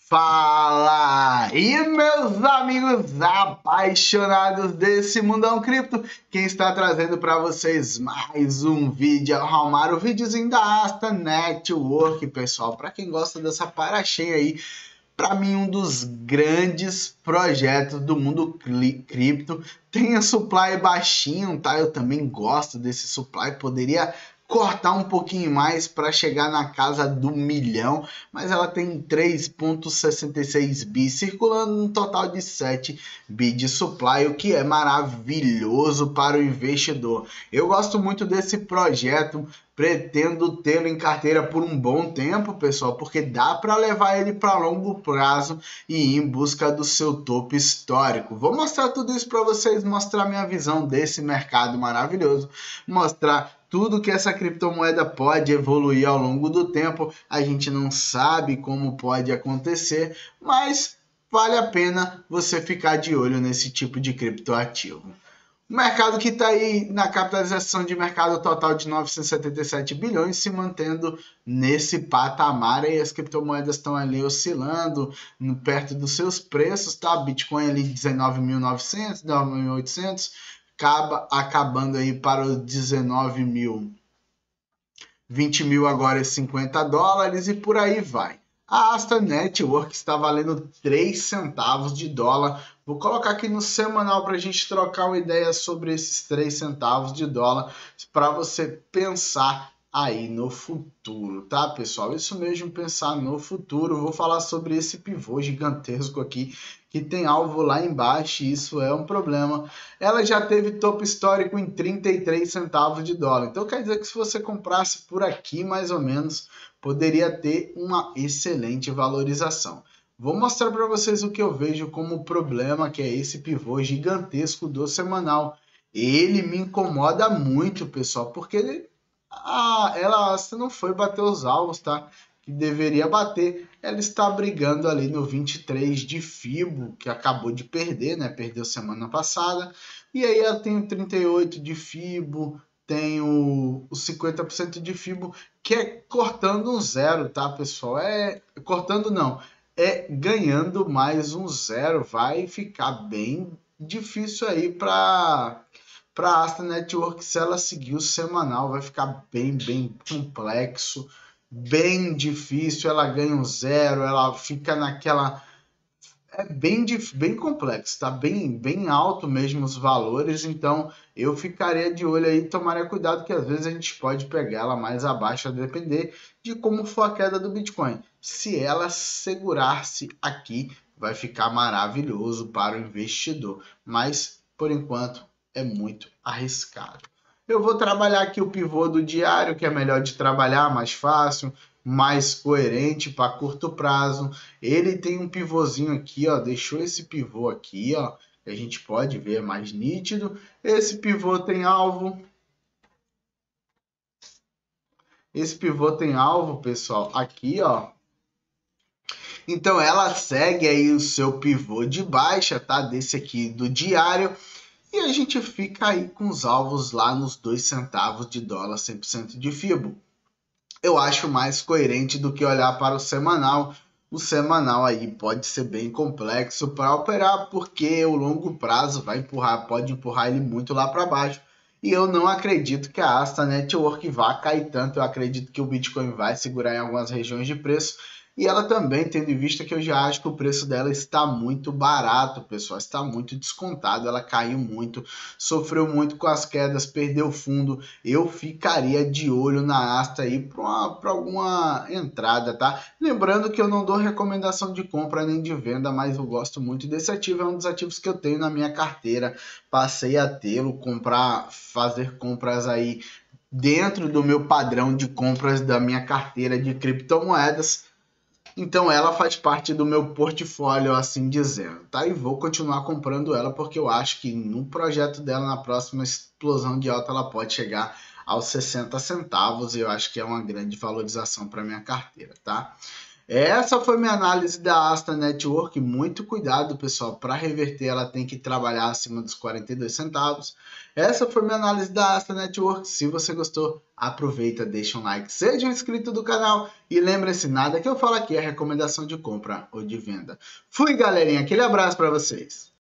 Fala aí, meus amigos apaixonados desse mundão cripto. Quem está trazendo para vocês mais um vídeo é o Raulmar, o videozinho da Asta Network, pessoal. Para quem gosta dessa paraxinha aí, para mim um dos grandes projetos do mundo cripto. Tem a supply baixinho, tá? Eu também gosto desse supply, poderia cortar um pouquinho mais para chegar na casa do 1 milhão, mas ela tem 3,66 bi circulando, um total de 7 bi de supply, o que é maravilhoso para o investidor. Eu gosto muito desse projeto, pretendo tê-lo em carteira por um bom tempo, pessoal, porque dá para levar ele para longo prazo e ir em busca do seu topo histórico. Vou mostrar tudo isso para vocês, mostrar minha visão desse mercado maravilhoso, mostrar tudo que essa criptomoeda pode evoluir ao longo do tempo. A gente não sabe como pode acontecer, mas vale a pena você ficar de olho nesse tipo de criptoativo. O mercado que está aí na capitalização de mercado total de 977 bilhões, se mantendo nesse patamar, e as criptomoedas estão ali oscilando perto dos seus preços, tá? Bitcoin ali 19.900, 19.800, acabando aí para os 19 mil, 20 mil agora é 50 dólares e por aí vai. A Asta Network está valendo 3 centavos de dólar. Vou colocar aqui no semanal para a gente trocar uma ideia sobre esses 3 centavos de dólar para você pensar aí no futuro, tá, pessoal? Isso mesmo, pensar no futuro. Vou falar sobre esse pivô gigantesco aqui que tem alvo lá embaixo, e isso é um problema. Ela já teve topo histórico em 33 centavos de dólar. Então quer dizer que se você comprasse por aqui, mais ou menos, poderia ter uma excelente valorização. Vou mostrar para vocês o que eu vejo como problema, que é esse pivô gigantesco do semanal. Ele me incomoda muito, pessoal, porque ela não foi bater os alvos, tá? Que deveria bater. Ela está brigando ali no 23 de Fibo, que acabou de perder, né? Perdeu semana passada. E aí ela tem o 38 de Fibo, tem o 50% de Fibo, que é cortando um zero, tá, pessoal? Cortando não, é ganhando mais um zero. Vai ficar bem difícil aí para a Asta Network. Se ela seguir o semanal, vai ficar bem complexo, bem difícil. Ela ganha um zero, ela fica naquela... É bem complexo, tá? Bem alto mesmo os valores, então eu ficaria de olho aí, tomaria cuidado que às vezes a gente pode pegar ela mais abaixo, a depender de como for a queda do Bitcoin. Se ela segurar-se aqui, vai ficar maravilhoso para o investidor, mas por enquanto é muito arriscado. Eu vou trabalhar aqui o pivô do diário, que é melhor de trabalhar, mais fácil, mais coerente para curto prazo. Ele tem um pivôzinho aqui, ó, deixou esse pivô aqui, ó, que a gente pode ver mais nítido. Esse pivô tem alvo. Esse pivô tem alvo, pessoal, aqui, ó. Então ela segue aí o seu pivô de baixa, tá? Desse aqui do diário. E a gente fica aí com os alvos lá nos 2 centavos de dólar, 100% de Fibo. Eu acho mais coerente do que olhar para o semanal. O semanal aí pode ser bem complexo para operar, porque o longo prazo pode empurrar ele muito lá para baixo. E eu não acredito que a Asta Network vá cair tanto. Eu acredito que o Bitcoin vai segurar em algumas regiões de preço. E ela também, tendo em vista que eu já acho que o preço dela está muito barato, pessoal, está muito descontado, ela caiu muito, sofreu muito com as quedas, perdeu fundo. Eu ficaria de olho na Asta aí para alguma entrada, tá? Lembrando que eu não dou recomendação de compra nem de venda, mas eu gosto muito desse ativo, é um dos ativos que eu tenho na minha carteira, passei a tê-lo, fazer compras aí dentro do meu padrão de compras da minha carteira de criptomoedas. Então ela faz parte do meu portfólio, assim dizendo, tá? E vou continuar comprando ela porque eu acho que no projeto dela, na próxima explosão de alta, ela pode chegar aos 60 centavos. E eu acho que é uma grande valorização para minha carteira, tá? Essa foi minha análise da Asta Network. Muito cuidado, pessoal. Para reverter, ela tem que trabalhar acima dos 42 centavos. Essa foi minha análise da Asta Network. Se você gostou, aproveita, deixa um like, seja um inscrito do canal. E lembre-se, nada que eu falo aqui é recomendação de compra ou de venda. Fui, galerinha. Aquele abraço para vocês.